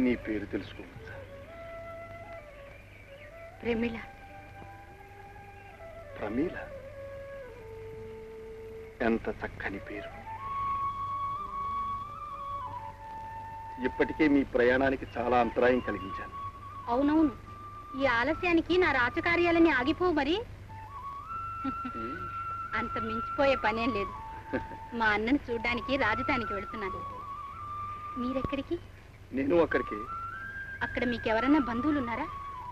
నీ పేరు తెలుసుకోవచ్చా? ప్రమీల. ప్రమీల? ఎంత చక్కని పేరు. ఇప్పటికే మీ ప్రయాణానికి చాలా అంతరాయం కలిగించాను. అవునవును, ఈ ఆలస్యానికి నా రాజకార్యాలని ఆగిపోవు మరి. అంత మించిపోయే పనేం లేదు. మా అన్నని చూడ్డానికి రాజధానికి వెళుతున్నాను. మీరెక్కడికి? నేను అక్కడికి. అక్కడ మీకెవరన్నా బంధువులు ఉన్నారా?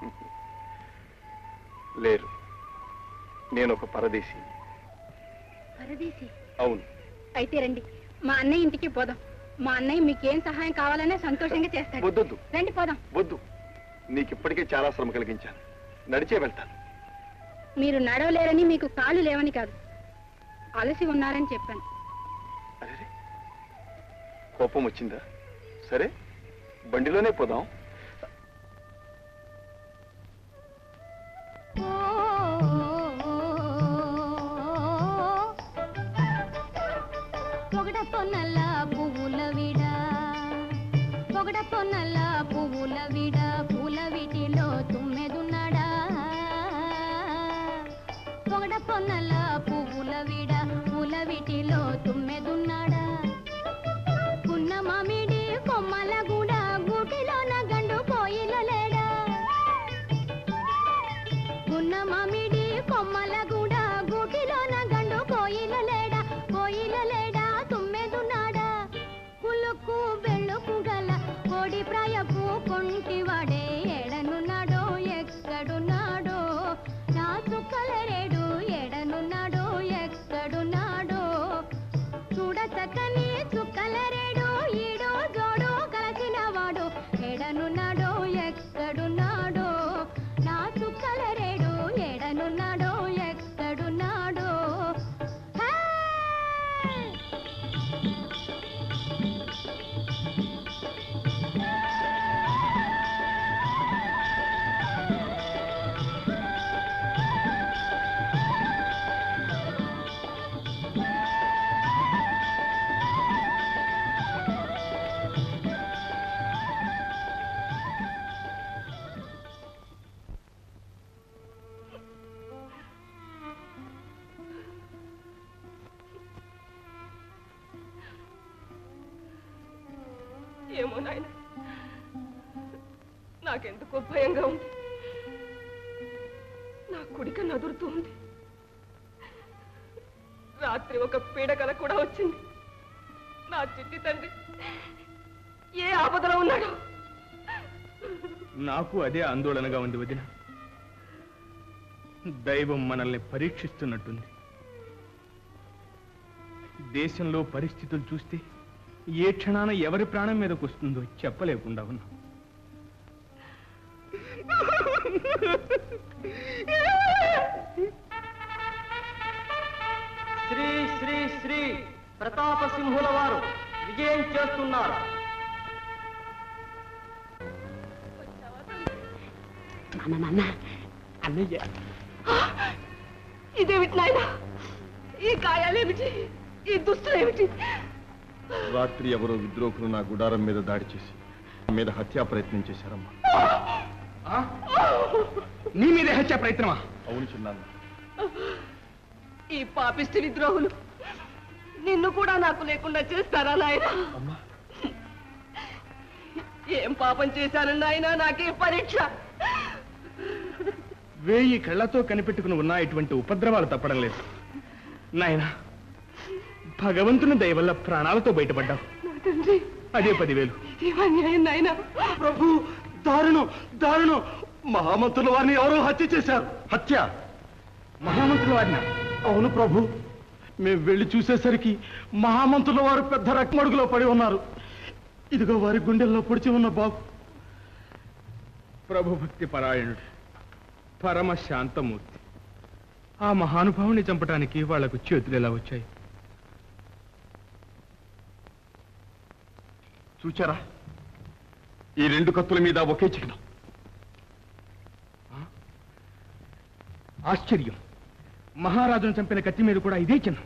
లేరు. నేను ఒక పరదేశీ. పరదేశీ? అవును. అయితే రండి, మా అన్నయ్య ఇంటికి పోదాం. మా అన్నయ్య మీకేం సహాయం కావాలనే సంతోషంగా చేస్తాడు. వద్దు. రండి పోదాం. వద్దు, నీకు ఇప్పటికే చాలా శ్రమ కలిగించాను. నడిచే వెళ్తాను. మీరు నడవలేరని, మీకు కాళ్ళు లేవని కాదు, అలసి ఉన్నారని చెప్పాను. అరే, కోపం వచ్చిందా? సరే, బండిలోనే పోదాం. పొగడతో నల్ల పువ్వుల విడ, పొగడతో నల్ల పువ్వుల విడ, పూల వీటిలో తుమ్మెదున్నాడా. పొగడతో నల్ల పువ్వుల విడ, పూల వీటిలో తుమ్మెదున్నాడా. పున్న మామిడి కొమ్మల గూడ, గూటిలోన గండు కోయిల లేడా. పున్న మామిడి కొమ్మల గూడ, గూటిలోన గండు కోయిల లేడా. కోయిల లేడా, తుమ్మెదున్నాడా. పులుకు బెళ్ళుకు గల కోడి ప్రాయపు కొంటివాడే, ఎడనున్నాడో ఎక్కడున్నాడో. నా చుక్కలరేడు ఎడనున్నాడో ఎక్కడున్నాడో. చూడ చక్కని చుక్కలరేడు, ఈడో జోడు కలసిన వాడు, ఎడనున్నాడో ఎక్కడున్నాడో. నా చుక్కలరేడు ఎడనున్నాడో ఎక్కడున్నాడో. ఏమో నాయన, నాకెందుకో భయంగా ఉంది. నా కుడిక నదురుతూ ఉంది. రాత్రి ఒక పీడకల కూడా వచ్చింది. నా చిట్టి తండ్రి ఏ ఆపదలో ఉన్నాడో. నాకు అదే ఆందోళనగా ఉంది వదిన. దైవం మనల్ని పరీక్షిస్తున్నట్టుంది. దేశంలో పరిస్థితులు చూస్తే ఏ క్షణాన ఎవరి ప్రాణం మీదకు వస్తుందో చెప్పలేకుండా ఉన్నా. శ్రీ శ్రీ శ్రీ ప్రతాపసింహుల వారు విజయం చేస్తున్నారు. అన్నయ్య, ఇదేమిటి నాయన? ఈ గాయాలేమిటి? ఈ దుస్తులేమిటి? రాత్రి ఎవరో విద్రోహులు నా గుడారం మీద దాడి చేసి నా మీద హత్యా ప్రయత్నం చేశారమ్మా. నీ మీద హత్యా ప్రయత్నమా? అవును చిన్నాన్న. ఈ పాపిష్టి విద్రోహులు నిన్ను కూడా నాకు లేకుండా చేస్తారా నాయన? ఏం పాపం చేశాను నాయన? నాకే పరీక్ష. 1000 కళ్ళతో కనిపెట్టుకుని ఉన్నా ఇటువంటి ఉపద్రవాలు తప్పడం లేదు నాయన. భగవంతుని దయ వల్ల ప్రాణాలతో బయటపడ్డావు. అదే 10,000. నాయన ప్రభు, దారుణం దారుణం. మహామంత్రుల వారిని ఎవరో హత్య చేశారు. హత్య? మహామంత్రుల వారిన? అవును ప్రభు. మేము వెళ్ళి చూసేసరికి మహామంత్రుల వారు పెద్ద రక్మడుగులో పడి ఉన్నారు. ఇదిగో వారి గుండెల్లో పొడిచి ఉన్న బాబు. ప్రభుభక్తి పరాయణుడు, పరమ శాంతమూర్తి. ఆ మహానుభావుని చంపడానికి వాళ్లకు చేతులు ఎలా వచ్చాయి? చూచారా? ఈ 2 కత్తుల మీద ఒకే చిహ్నం. ఆశ్చర్యం. మహారాజును చంపిన కత్తి మీద కూడా ఇదే చిహ్నం.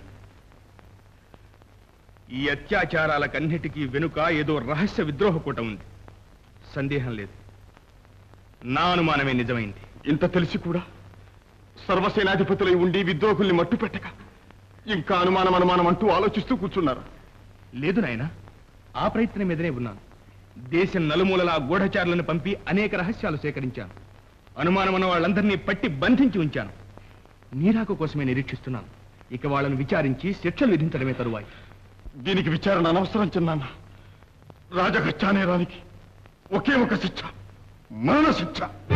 ఈ అత్యాచారాలకన్నిటికీ వెనుక ఏదో రహస్య విద్రోహ కూట ఉంది. సందేహం లేదు, నా అనుమానమే నిజమైంది. ఇంత తెలిసి కూడా సర్వసేనాధిపతులై ఉండి విద్రోహుల్ని మట్టు పెట్టక ఇంకా అనుమానం అంటూ ఆలోచిస్తూ కూర్చున్నారు. లేదు నాయన, ఆ ప్రయత్నం మీదనే ఉన్నాను. దేశం నలుమూలలా గూఢచారులను పంపి అనేక రహస్యాలు సేకరించాను. అనుమానం ఉన్న వాళ్ళందరినీ పట్టి బంధించి ఉంచాను. నీరాకు కోసమే నిరీక్షిస్తున్నాను. ఇక వాళ్ళను విచారించి శిక్షలు విధించడమే తరువాయి. దీనికి విచారణ అనవసరం చిన్నాన్న. రాజహత్యా నేరానికి ఒకే ఒక శిక్ష, మరణ శిక్ష.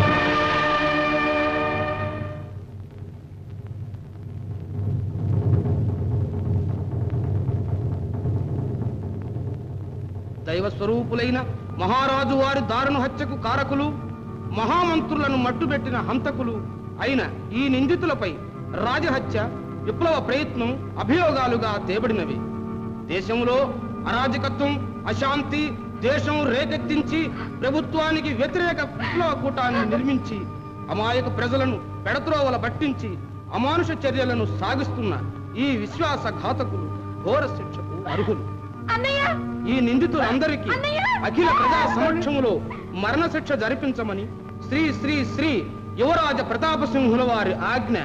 దైవ స్వరూపులైన మహారాజు వారి దారుణ హత్యకు కారకులు, మహామంత్రులను మట్టుబెట్టిన హంతకులు అయిన ఈ నిందితులపై రాజహత్య, విప్లవ ప్రయత్నం అభియోగాలుగా తేబడినవి. దేశంలో అరాజకత్వం, అశాంతి, దేశం రేకెత్తించి ప్రభుత్వానికి వ్యతిరేక విప్లవ కూటాన్ని నిర్మించి అమాయక ప్రజలను పెడత్రోవల పట్టించి అమానుష చర్యలను సాగిస్తున్న ఈ విశ్వాసఘాతకులు ఘోర శిక్షకు అర్హులు. ఈ నిందితులందరికీ అఖిల ప్రజా సమక్షములో మరణశిక్ష జరిపించమని శ్రీ శ్రీ శ్రీ యువరాజ ప్రతాపసింహుల వారి ఆజ్ఞ.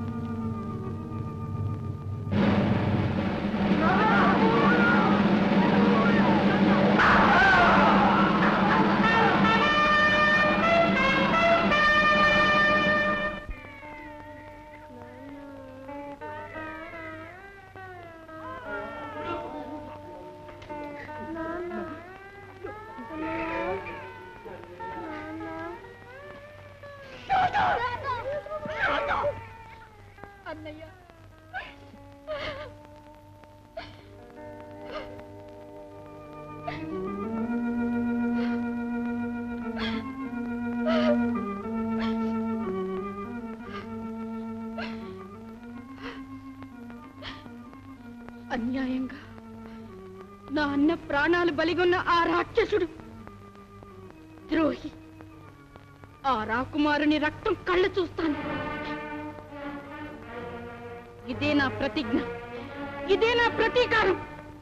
అన్నయ్య, అన్యాయంగా నా అన్న ప్రాణాలు బలిగొన్న ఆ రాక్షసుడు ద్రోహి. ఆ రాకుమారుని రక్తం కళ్ళు చూస్తాను. ఇదే నా ప్రతిజ్ఞ, ఇదే నా ప్రతీకారం.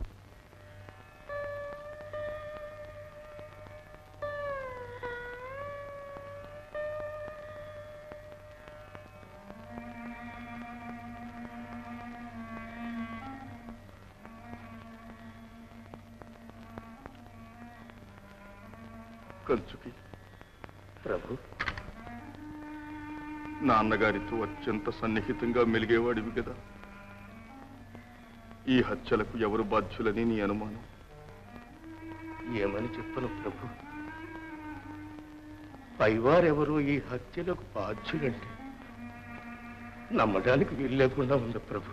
కంచుకి ప్రభు, నాన్నగారితో అత్యంత సన్నిహితంగా మెలిగేవాడివి కదా. ఈ హత్యలకు ఎవరు బాధ్యులని నీ అనుమానం? ఏమని చెప్పను ప్రభు? పైవారెవరు ఈ హత్యలకు బాధ్యులంటే నమ్మడానికి వీలు లేకుండా ఉంది ప్రభు.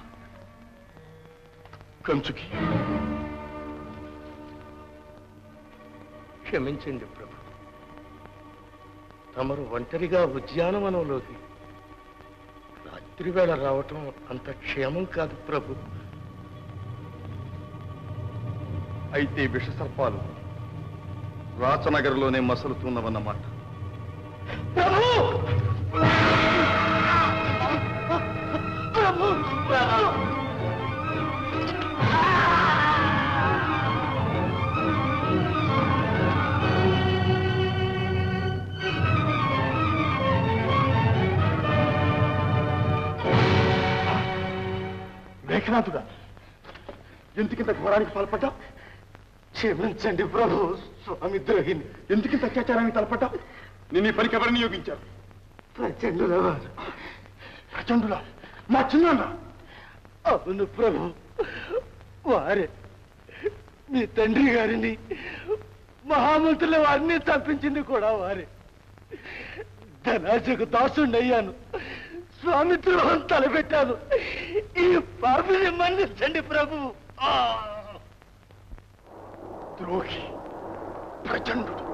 కంచుకి, క్షమించండి ప్రభు. తమరు ఒంటరిగా ఉద్యానవనంలోకి రాత్రివేళ రావటం అంత క్షేమం కాదు ప్రభు. అయితే విషసర్పాలు రాచనగర్లోనే మసలుతున్నవన్నమాట. ప్రభు! ప్రభు! మేఘనాథుడా, ఎందుకింత ఘోరానికి పాల్పడ్డావు? క్షమించండి ప్రభు, స్వామి ద్రోహిని. ఎందుకింత అత్యాచారానికి తలపడ్డావు? నేను ఈ పనికి ఎవరిని నియోగించాను? ప్రచండుల వారు. ప్రచండులా? మా చిన్నాన్న? అవును ప్రభు, వారే. మీ తండ్రి గారిని, మహామంత్రుల వారిని తప్పించింది కూడా వారే. ధనాశకు దాసుండయ్యాను, స్వామి ద్రోహం తలపెట్టాను. ఈ పాపిని మన్నించండి ప్రభు. ద్రోహి, ప్రచండు,